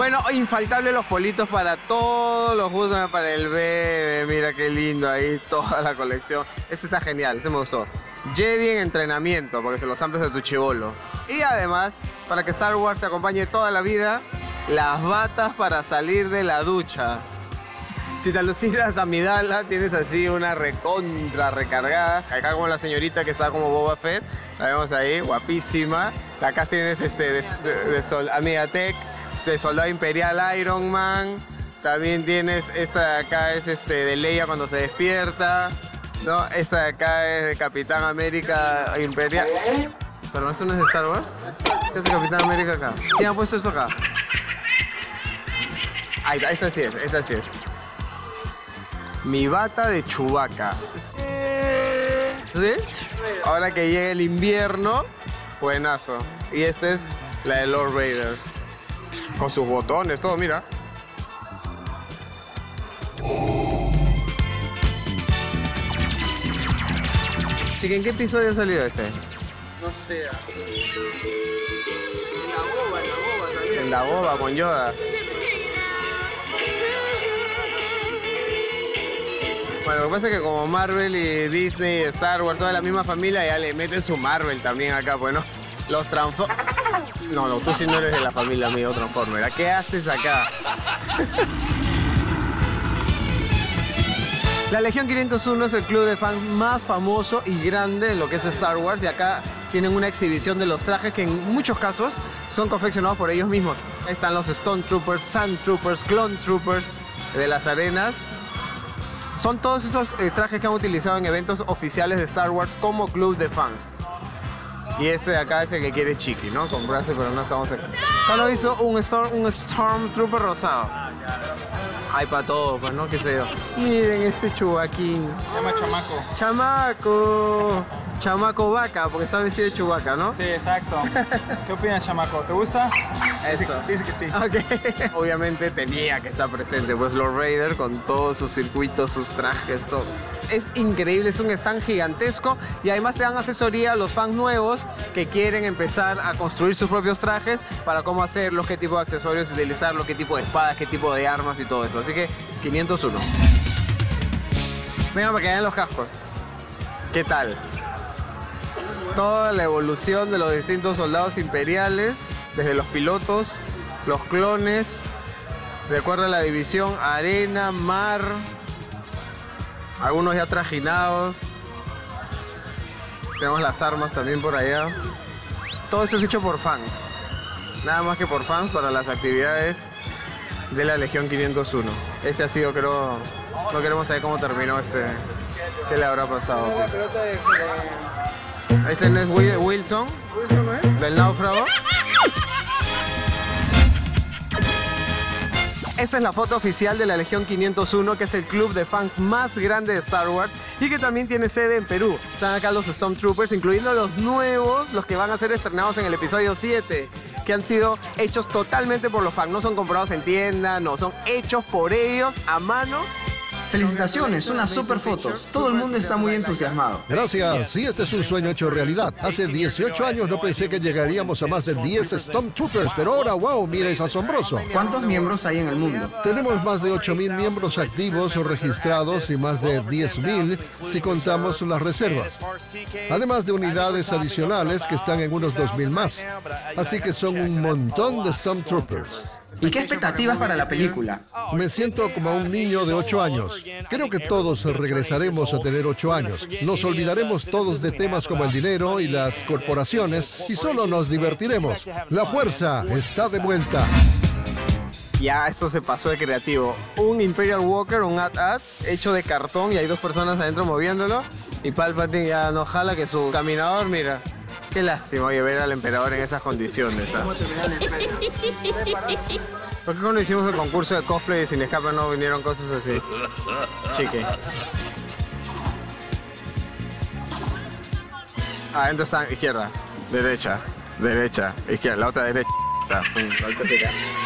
Bueno, infaltable los politos para todos los gustos, para el bebé, mira qué lindo ahí, toda la colección. Este está genial, este me gustó. Jedi en entrenamiento, porque se los samples de tu chibolo. Y además, para que Star Wars te acompañe toda la vida, las batas para salir de la ducha. Si te alucinas a Midala, tienes así una recontra recargada. Acá como la señorita que está como Boba Fett, la vemos ahí, guapísima. Acá tienes Amigatech, de Soldado Imperial Iron Man. También tienes esta de acá, es de Leia cuando se despierta. ¿No? Esta de acá es de Capitán América Imperial. ¿Pero esto no es de Star Wars? ¿Qué es de Capitán América acá? ¿Quién ha puesto esto acá? Ahí está, esta sí es. Mi bata de Chewbacca. ¿Sí? Ahora que llega el invierno, buenazo. Y esta es la de Lord Vader. Con sus botones, todo, mira. Chica, ¿en qué episodio salió este? No sé. En la boba con Yoda. Bueno, lo que pasa es que como Marvel y Disney, Star Wars, toda la misma familia, ya le meten su Marvel también acá, pues, ¿no? Los Transformers... No, tú sí no eres de la familia mía, Transformers. ¿Qué haces acá? La Legión 501 es el club de fans más famoso y grande en lo que es Star Wars, y acá tienen una exhibición de los trajes que en muchos casos son confeccionados por ellos mismos. Ahí están los Stone Troopers, Sand Troopers, Clone Troopers de las arenas. Son todos estos trajes que han utilizado en eventos oficiales de Star Wars como club de fans. Y este de acá es el que quiere Chiqui, ¿no? Comprarse, pero no estamos acá. Acá lo hizo un Stormtrooper rosado. Hay para todo, pues, ¿no? ¿Qué sé yo? Miren este Chewbaquín. Se llama Chamaco. ¡Chamaco! Chamaco vaca, porque está vestido de Chewbacca, ¿no? Sí, exacto. ¿Qué opinas, Chamaco? ¿Te gusta? Eso. Dice que sí. Ok. Obviamente tenía que estar presente, pues, Lord Vader con todos sus circuitos, sus trajes, todo. Es increíble, es un stand gigantesco y además te dan asesoría a los fans nuevos que quieren empezar a construir sus propios trajes para cómo hacerlos, qué tipo de accesorios utilizarlo, qué tipo de espadas, qué tipo de armas y todo eso. Así que 501. Venga, para que vean los cascos. ¿Qué tal? Toda la evolución de los distintos soldados imperiales, desde los pilotos, los clones, de acuerdo a la división arena, mar, algunos ya trajinados. Tenemos las armas también por allá. Todo esto es hecho por fans. Nada más que por fans para las actividades de la Legión 501. Este ha sido, creo, no queremos saber cómo terminó qué le habrá pasado. La pelota de... Este no es Wilson, del náufrago. Esta es la foto oficial de la Legión 501, que es el club de fans más grande de Star Wars y que también tiene sede en Perú. Están acá los Stormtroopers, incluyendo los nuevos, los que van a ser estrenados en el episodio 7, que han sido hechos totalmente por los fans. No son comprados en tienda, no, son hechos por ellos a mano. Felicitaciones, unas super fotos. Todo el mundo está muy entusiasmado. Gracias. Sí, este es un sueño hecho realidad. Hace 18 años no pensé que llegaríamos a más de 10 Stormtroopers, pero ahora, wow, mira, es asombroso. ¿Cuántos miembros hay en el mundo? Tenemos más de 8.000 miembros activos o registrados y más de 10.000 si contamos las reservas. Además de unidades adicionales que están en unos 2.000 más. Así que son un montón de Stormtroopers. ¿Y qué expectativas para la película? Me siento como un niño de 8 años. Creo que todos regresaremos a tener 8 años. Nos olvidaremos todos de temas como el dinero y las corporaciones y solo nos divertiremos. La fuerza está de vuelta. Ya esto se pasó de creativo. Un Imperial Walker, un AT-AT, hecho de cartón y hay dos personas adentro moviéndolo. Y Palpatine ya no jala que su caminador, mira. Qué lástima, oye, ver al emperador en esas condiciones. ¿Ah? ¿Por qué cuando hicimos el concurso de cosplay de Sin Escape no vinieron cosas así? Chique. Adentro están izquierda, derecha, derecha, izquierda, la otra derecha.